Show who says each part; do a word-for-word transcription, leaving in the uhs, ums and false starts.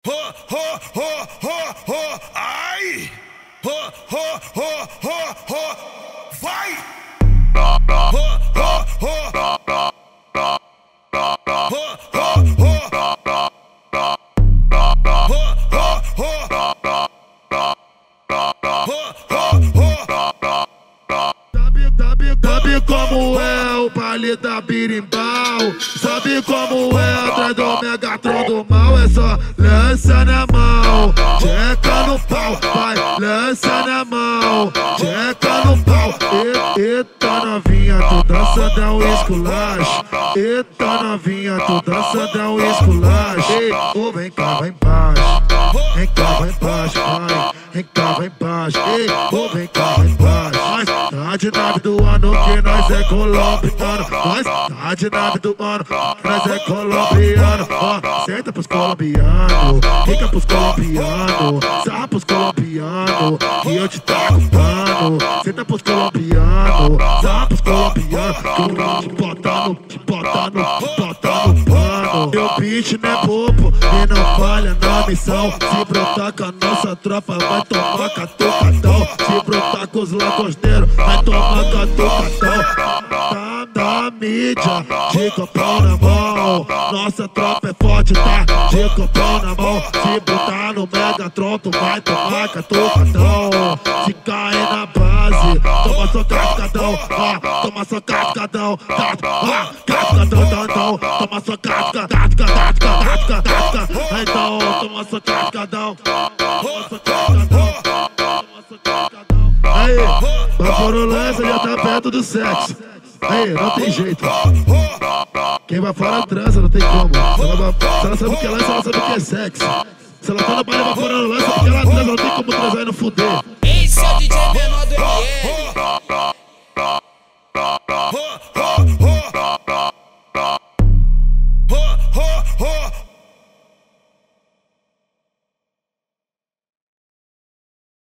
Speaker 1: Ho, ho, ho, ho, ho, ai! Ho, ho, ho, ho, ho, vai! Ho, ho, ho, ho, ho, ho,
Speaker 2: Sabe como é o baile da birimbau? Sabe como é atrás do Megatron do mal? É só lança na mão, checa no pau, vai, lança na mão, checa no pau. E, eita novinha, tu dançando é um esculacho. Eita novinha, tu dançando é um esculacho. Ei, oh, vem cá, vai embaixo, vem cá, vai embaixo, vai, vem cá, vai embaixo. Ei, oh, vem cá, vai embaixo. Tá de nave do ano que nós é colombiano. Nós tá de nave do ano que nós é colombiano. Ó, senta pros colombianos, fica pros colombianos, sarra pros colombianos, que eu te taco pano. Senta pros colombianos, sarra pros colombianos, que eu te bota no, te bota no, te bota no pano. Meu bicho não é bobo e não falha na missão. Se brotar com a nossa tropa vai tomar catucadão. Se brotar com os lagosteiros vai tomar catucadão. Tá na mídia, de copão na mão. Nossa tropa é forte, tá de copão na mão. Se botar no Megatron tu vai tomar catucadão. Se cair na base, toma só cascadão. Ah, toma só cascadão. Ah, cascadão, tão, toma só casca, casca, casca, casca, casca. Então, toma só cascadão. Toma só cascadão. Toma só cascadão. Aí, Vaporolândia já tá perto do sexo. Aí, não tem jeito. Quem vai fora transa, não tem como. Se ela, se ela sabe o que é lança, ela sabe o que é sexo. Se ela tá no baile Vaporolândia, porque ela transa, não tem como transar e não fuder.
Speaker 3: Esse é o D J menor do M L.